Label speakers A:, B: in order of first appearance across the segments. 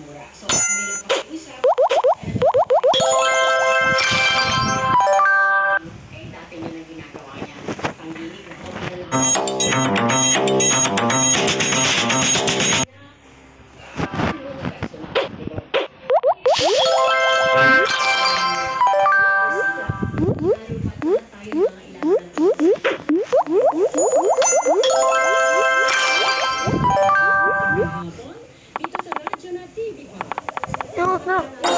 A: mura. So, kanilang pag-uusap, eh, dati niya na ginagawa niya. Pangginig na okay na
B: No, no.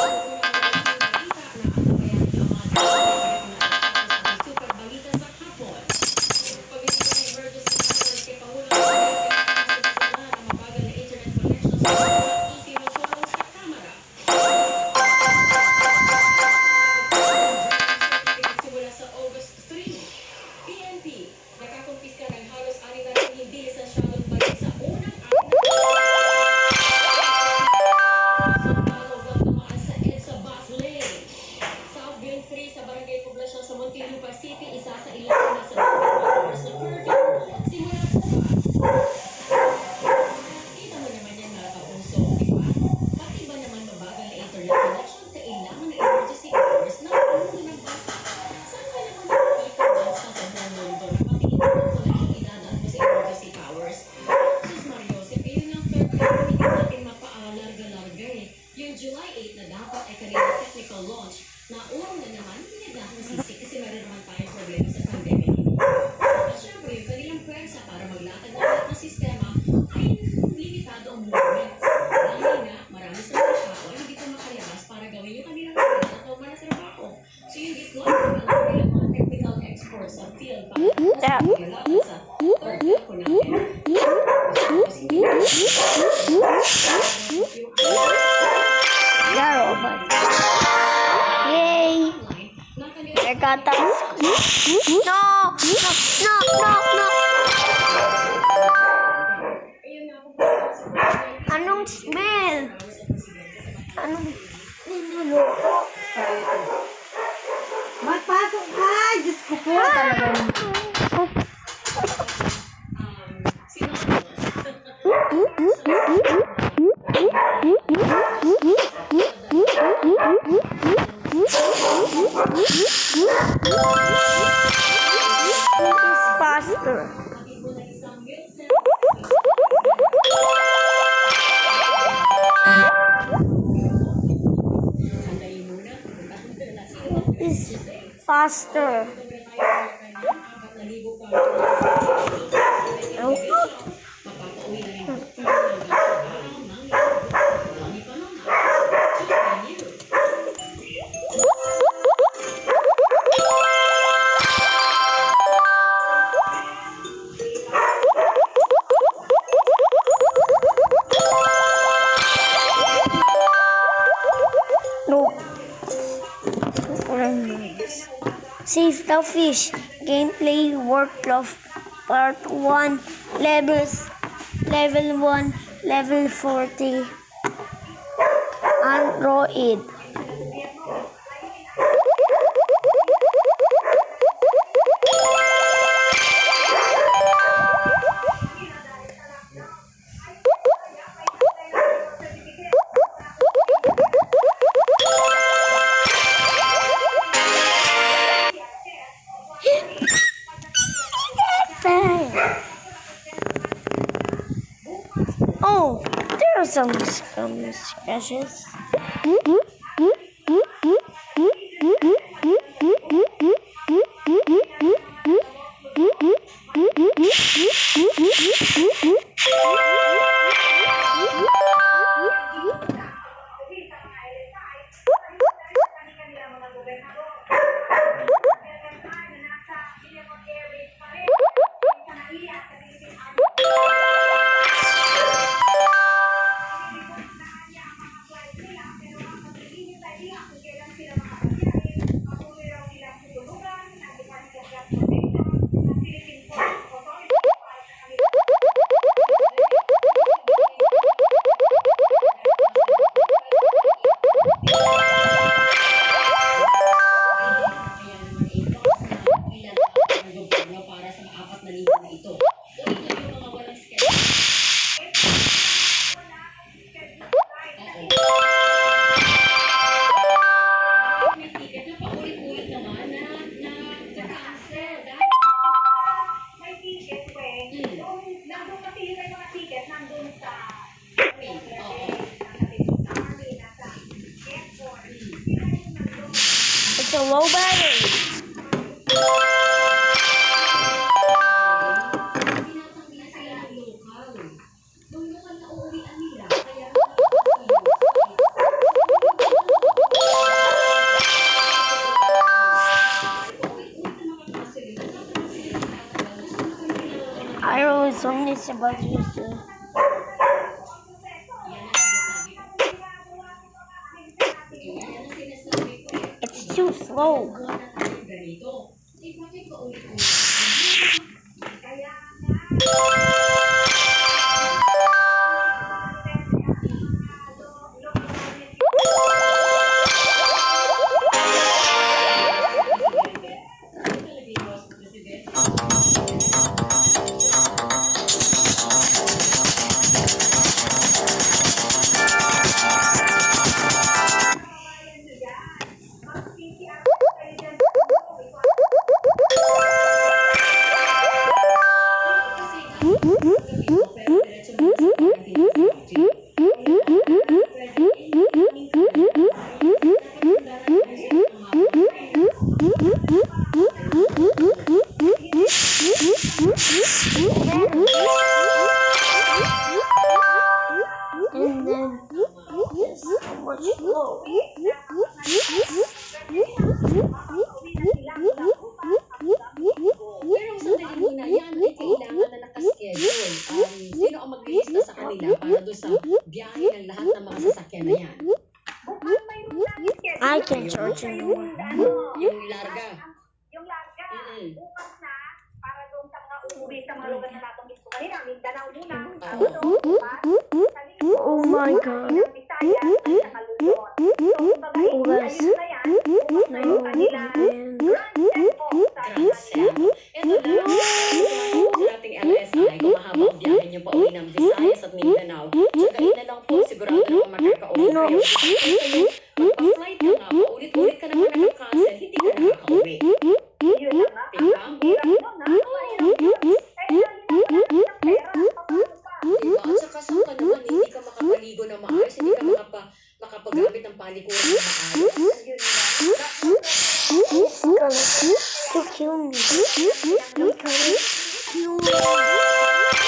B: July 8 na dapat ay kanina technical launch na urong na naman pinagdahang sisi kasi meron naman tayong problema sa pandemic. At syempre, yung kanilang pwersa para maglatag ng lahat ng sistema ay limitado ang movement. Dahil nga, marami sa mga tao ay hindi pa makalabas para gawin yung kanilang trabaho na trabaho. So yung deployment ng kanilang mga technical exports sa field para sa third ako natin. Yay! I got that. No! No! No! No! Anong smell? Anong niluluto?
C: Magpasok ka! Diyos ko po talaga.
B: Faster. Is faster. Save the fish. Gameplay workflow part 1 level 1 level 40 Android. Oh, there are some scratches. May ticket na paulit-ulit naman na cancel.
D: May ticket, we. Nandun kasi yung may mga ticket, nandun sa
C: It's a low battery.
B: Tinatanggi na sila ng lokal. Yung lokal na uuwian nila, kaya
C: I always only about you. It's too slow. And then so much slow.
B: Pero sandali muna, yan ay kailangan na nakaschedule. Sino ang maglilista sa kanila para doon sa biyahe ng lahat ng mga sasakyan na yan?
C: I can charge it.
B: Yung larga.
D: Yung larga, bukas na, para doon sa mga uuwi sa mga lugar na natanggit ko kanina, Mindanao muna.
C: Oh my god. Oh guys. No, man.
B: Ito na, sa ating LSI, kung mahaba ang biyahe niyo pa uwi ng Visayas at Mindanao, tsagain na lang po, sigurado na makakauwi kayo. Kasi magpa-flight ka nga, paulit-ulit ka naman nakakancel, hindi ka nakakauwi. Diba? At saka saan ka naman, hindi ka makapaligo na maayos, hindi ka makapagamit ng palikuran na maayos.
C: It's gonna to kill me. It's gonna kill me.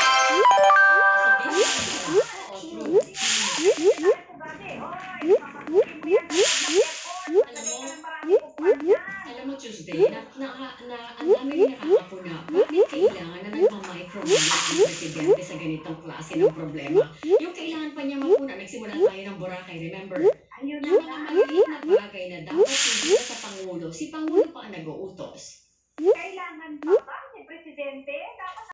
B: Alam mo, Tuesday, ang dami rin nakakapuna. Bakit kailangan na nagmamicromanage ang presidente sa ganitong klase ng problema? Yung kailangan pa niya mapuna, nagsimula tayo ng Boracay, remember? Yung mga maliliit na bagay na dapat hindi sa Pangulo, si Pangulo pa ang nag-uutos.
D: Kailangan pa ba ni Presidente? Dapat